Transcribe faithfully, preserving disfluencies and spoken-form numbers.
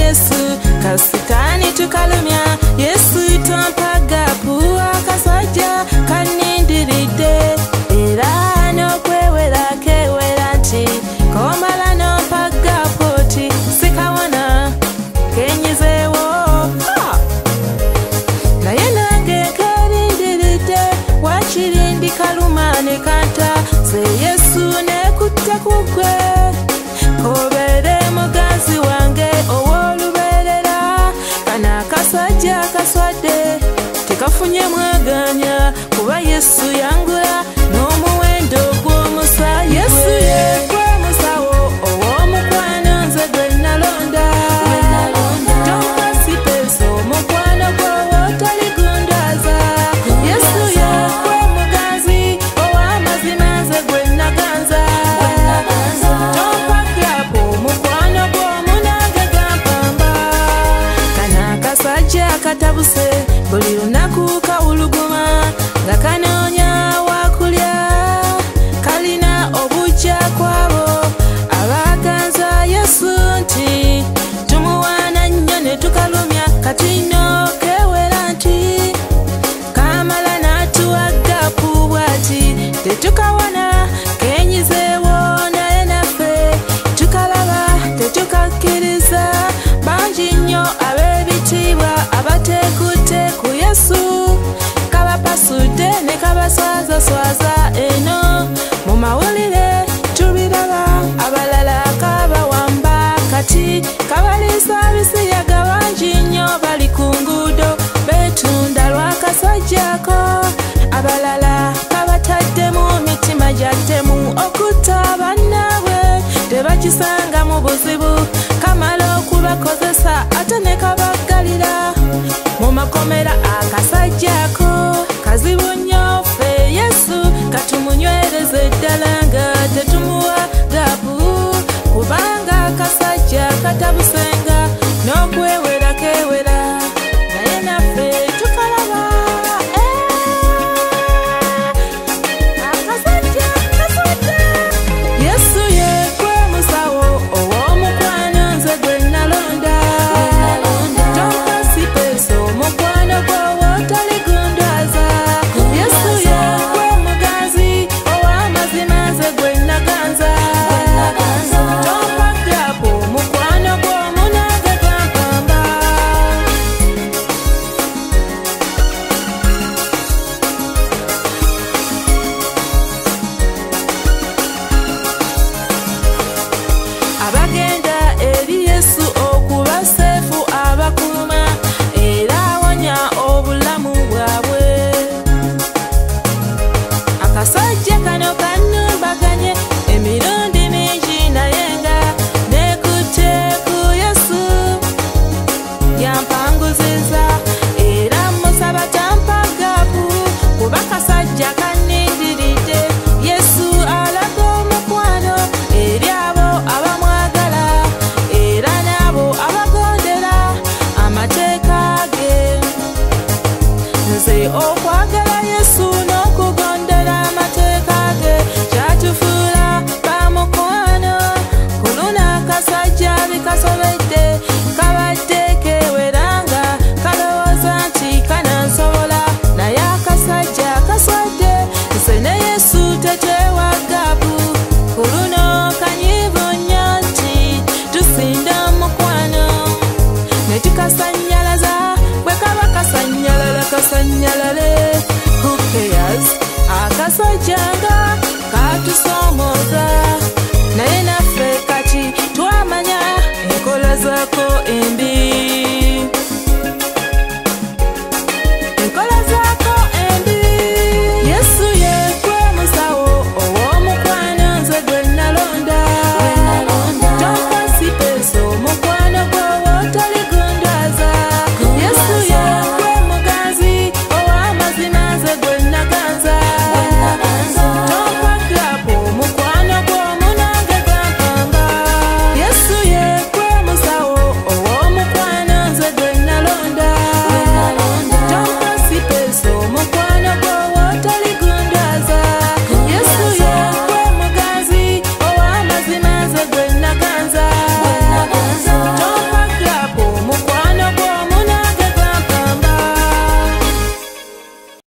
Yesu kasitani tukalumya Yesu tompagapu akasajja kanindiridde era n'okwewera kewera nti komala nompagapu oti sikawona kenyizeewo naye nange kalindiridde wakiri ndi kaluma ne kanta se Yesu nekutta kugwe kobeere muganzi wange ow'olubeerera kana akasajja akaswadde tekafunye mwaganya kuba Yesu yangula n'omuwendo gw'omusaayi Yesu yekwe musawo ow'omukwano nze gwe nalonda tompasipeesa omukwano gwowo taligundaza Yesu yekwe muganzi ow'amazima nze gwe naganza tompagapu omukwano gw'omu nange gampamba kana akasajja akatabuse buli lunaku kawuluguma nga kanoonya wakulya kalina obujja kwabo abaganza Yesu nti tumuwaana nnyo ne tukalumya kati nno kewera nti kamala n'atuwagapu bw'ati tetukawona kenyizeewo naye naffe tukalaba tetukakkiriza bangi nnyo ab'ebitiibwa abateekutte ku Yesu kabapasudde ne kabaswazaswaza eno mu mawulire tubiraba abalala kabawamba kati kabaliisa bisiyaga bangi nnyo bali ku nguudo beetunda lw'akasajjako abalala kabatadde mu mitima gyaddemu okutta bannaabwe tebakisanga mu buzibu kamala okubakozesa ate ne kabaggalira mu makomera akasajjako kazibu